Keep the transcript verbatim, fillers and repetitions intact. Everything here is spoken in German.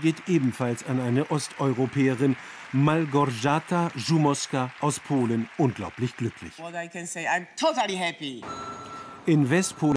geht ebenfalls an eine Osteuropäerin, Malgorzata Żumowska aus Polen, unglaublich glücklich. What I can say, I'm totally happy. In Westpolen